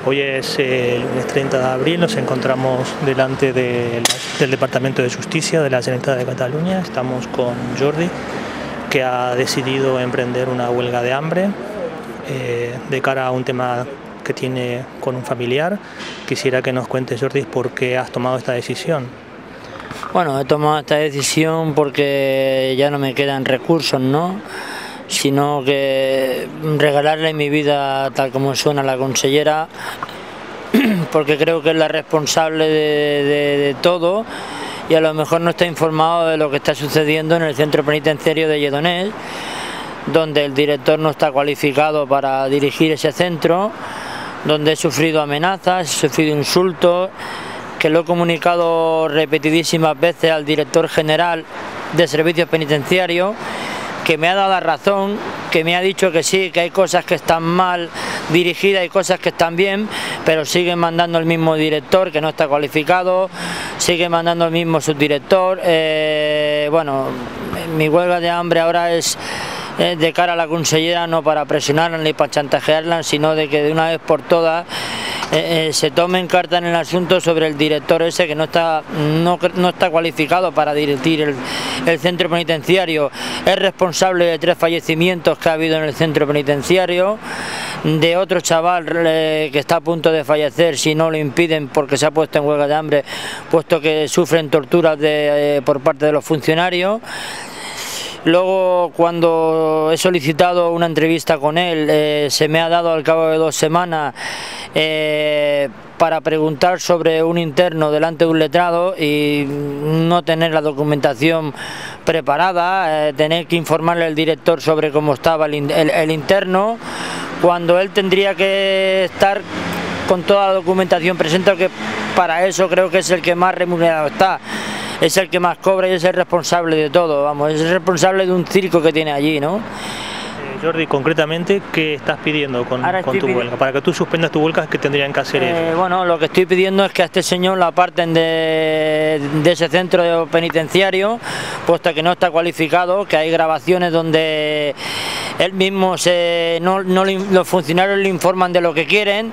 Hoy es el lunes 30 de abril, nos encontramos delante del Departamento de Justicia de la Generalitat de Cataluña. Estamos con Jordi, que ha decidido emprender una huelga de hambre de cara a un tema que tiene con un familiar. Quisiera que nos cuentes, Jordi, por qué has tomado esta decisión. Bueno, he tomado esta decisión porque ya no me quedan recursos, ¿no? Sino que regalarle mi vida tal como suena la consellera, porque creo que es la responsable de todo y a lo mejor no está informado de lo que está sucediendo en el centro penitenciario de Lledoners, donde el director no está cualificado para dirigir ese centro, donde he sufrido amenazas, he sufrido insultos, que lo he comunicado repetidísimas veces al director general de servicios penitenciarios, que me ha dado la razón, que me ha dicho que sí, que hay cosas que están mal dirigidas y cosas que están bien, pero sigue mandando el mismo director que no está cualificado, sigue mandando el mismo subdirector. Bueno, mi huelga de hambre ahora es de cara a la consellera, no para presionarla ni para chantajearla, sino de que de una vez por todas se tomen carta en el asunto sobre el director ese que no está cualificado para dirigir el centro penitenciario. Es responsable de 3 fallecimientos que ha habido en el centro penitenciario, de otro chaval que está a punto de fallecer si no lo impiden porque se ha puesto en huelga de hambre, puesto que sufren torturas por parte de los funcionarios. Luego, cuando he solicitado una entrevista con él, se me ha dado al cabo de 2 semanas para preguntar sobre un interno delante de un letrado y no tener la documentación preparada, tener que informarle al director sobre cómo estaba el interno, cuando él tendría que estar con toda la documentación presente, que para eso creo que es el que más remunerado está. Es el que más cobra y es el responsable de todo, vamos, es el responsable de un circo que tiene allí, ¿no? Jordi, concretamente, ¿qué estás pidiendo con tu huelga? Para que tú suspendas tu huelga, ¿qué tendrían que hacer ellos? Bueno, lo que estoy pidiendo es que a este señor lo aparten de ese centro penitenciario, puesto que no está cualificado, que hay grabaciones donde él mismo, los funcionarios le informan de lo que quieren.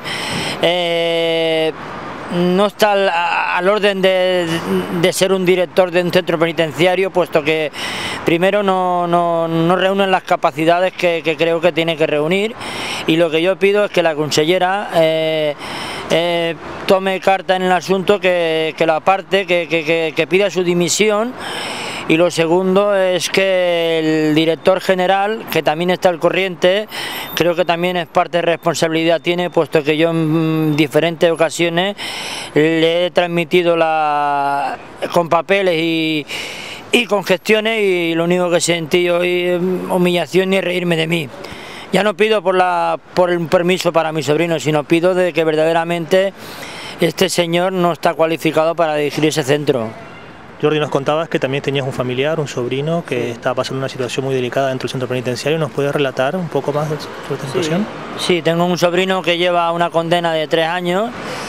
No está al orden de ser un director de un centro penitenciario, puesto que primero no reúnen las capacidades que creo que tiene que reunir, y lo que yo pido es que la consellera tome carta en el asunto, que lo aparte, que pida su dimisión. Y lo segundo es que el director general, que también está al corriente, creo que también es parte de responsabilidad tiene, puesto que yo en diferentes ocasiones le he transmitido con papeles y con gestiones, y lo único que sentí hoy es humillación y reírme de mí. Ya no pido por un permiso para mi sobrino, sino pido de que verdaderamente este señor no está cualificado para dirigir ese centro. Jordi, nos contabas que también tenías un familiar, un sobrino, que está pasando una situación muy delicada dentro del centro penitenciario. ¿Nos puedes relatar un poco más sobre esta situación? Sí, tengo un sobrino que lleva una condena de 3 años,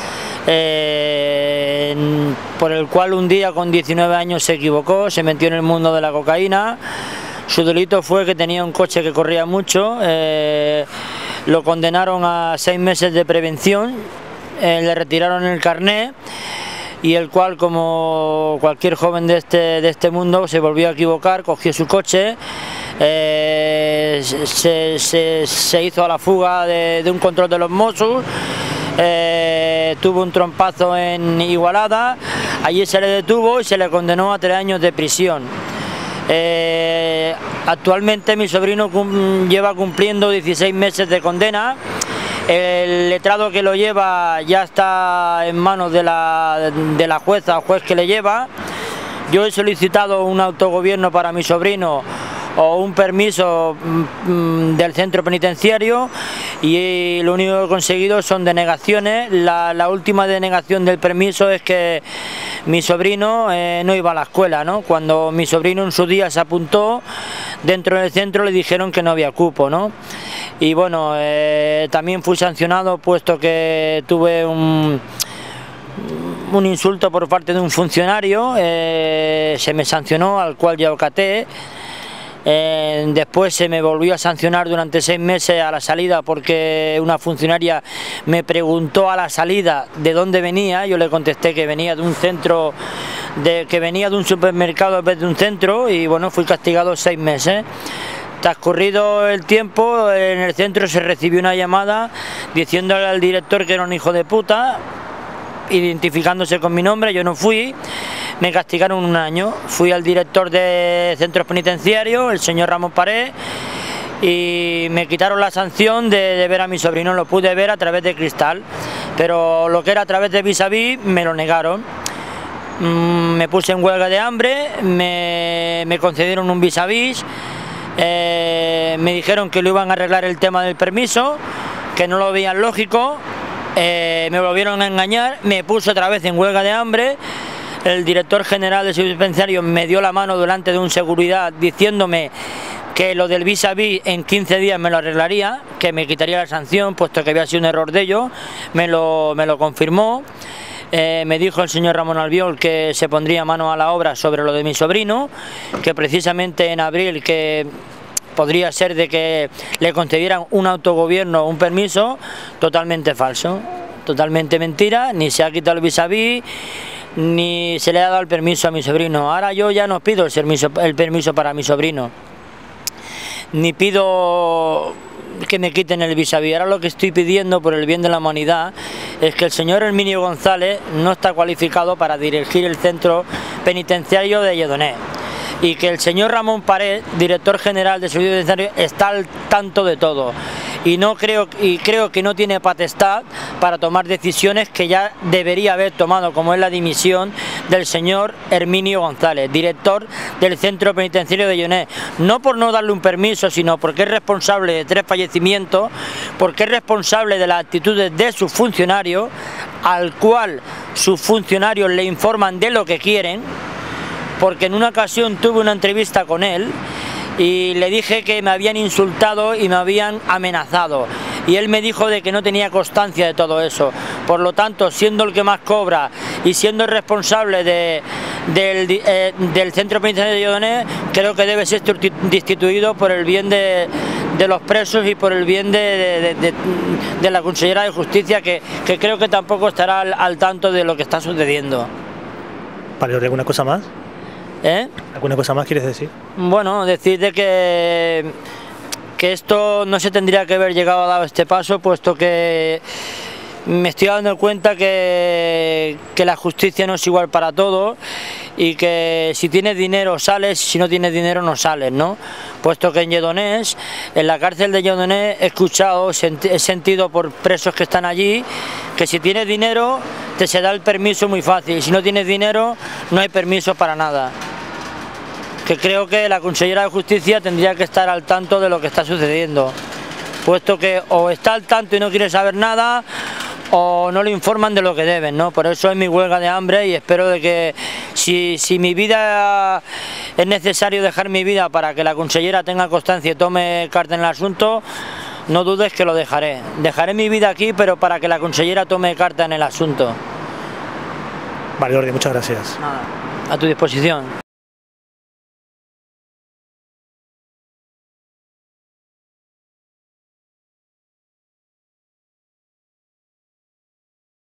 por el cual un día con 19 años se equivocó, se metió en el mundo de la cocaína. Su delito fue que tenía un coche que corría mucho, lo condenaron a 6 meses de prevención, le retiraron el carné, y el cual, como cualquier joven de este mundo, se volvió a equivocar, cogió su coche, se hizo a la fuga de un control de los Mossos, tuvo un trompazo en Igualada, allí se le detuvo y se le condenó a 3 años de prisión. Actualmente mi sobrino lleva cumpliendo 16 meses de condena. El letrado que lo lleva ya está en manos de la jueza o juez que le lleva. Yo he solicitado un autogobierno para mi sobrino o un permiso del centro penitenciario, y lo único que he conseguido son denegaciones. La última denegación del permiso es que mi sobrino no iba a la escuela, ¿no? Cuando mi sobrino en su día se apuntó dentro del centro, le dijeron que no había cupo, ¿no? Y bueno, también fui sancionado, puesto que tuve un insulto por parte de un funcionario, se me sancionó, al cual yo acaté. Después se me volvió a sancionar durante 6 meses a la salida porque una funcionaria me preguntó a la salida de dónde venía. Yo le contesté que venía de un centro, que venía de un supermercado en vez de un centro, y bueno, fui castigado 6 meses. Transcurrido el tiempo, en el centro se recibió una llamada diciéndole al director que era un hijo de puta, identificándose con mi nombre. Yo no fui, me castigaron 1 año. Fui al director de centros penitenciarios, el señor Ramón Pared, y me quitaron la sanción de ver a mi sobrino. Lo pude ver a través de cristal, pero lo que era a través de vis a vis me lo negaron. Me puse en huelga de hambre, me concedieron un vis a vis. Me dijeron que lo iban a arreglar el tema del permiso, que no lo veían lógico. Me volvieron a engañar, me puse otra vez en huelga de hambre. El director general de servicios penitenciarios me dio la mano delante de un seguridad diciéndome que lo del vis a vis en 15 días me lo arreglaría, que me quitaría la sanción, puesto que había sido un error de ellos. Me lo confirmó. Me dijo el señor Ramón Albiol que se pondría mano a la obra sobre lo de mi sobrino, que precisamente en abril, que podría ser de que le concedieran un autogobierno, un permiso. Totalmente falso, totalmente mentira. Ni se ha quitado el vis a vis, ni se le ha dado el permiso a mi sobrino. Ahora yo ya no pido el permiso para mi sobrino, ni pido que me quiten el vis a vis. Ahora lo que estoy pidiendo, por el bien de la humanidad, es que el señor Herminio González no está cualificado para dirigir el centro penitenciario de Lledoners, y que el señor Ramón Pared, director general de servicios penitenciarios, está al tanto de todo, y creo que no tiene potestad para tomar decisiones que ya debería haber tomado, como es la dimisión del señor Herminio González, director del centro penitenciario de Lledoners. No por no darle un permiso, sino porque es responsable de 3 fallecimientos, porque es responsable de las actitudes de sus funcionarios, al cual sus funcionarios le informan de lo que quieren. Porque en una ocasión tuve una entrevista con él y le dije que me habían insultado y me habían amenazado, y él me dijo de que no tenía constancia de todo eso. Por lo tanto, siendo el que más cobra y siendo el responsable del centro penitenciario de Lledoners, creo que debe ser destituido por el bien de los presos y por el bien de la consellera de Justicia, que creo que tampoco estará al tanto de lo que está sucediendo. Vale, ¿alguna cosa más? ¿Alguna cosa más quieres decir? Bueno, decir de que esto no se tendría que haber llegado a dar este paso, puesto que me estoy dando cuenta que la justicia no es igual para todos, y que si tienes dinero sales, si no tienes dinero no sales, ¿no? Puesto que en Lledoners, en la cárcel de Lledoners, he escuchado, he sentido por presos que están allí, que si tienes dinero te se da el permiso muy fácil, y si no tienes dinero no hay permiso para nada. Que creo que la consellera de Justicia tendría que estar al tanto de lo que está sucediendo, puesto que o está al tanto y no quiere saber nada, o no le informan de lo que deben, ¿no? Por eso es mi huelga de hambre, y espero de que si mi vida es necesario dejar mi vida para que la consellera tenga constancia y tome carta en el asunto, no dudes que lo dejaré. Dejaré mi vida aquí, pero para que la consellera tome carta en el asunto. Vale, Jordi, muchas gracias. Nada, a tu disposición.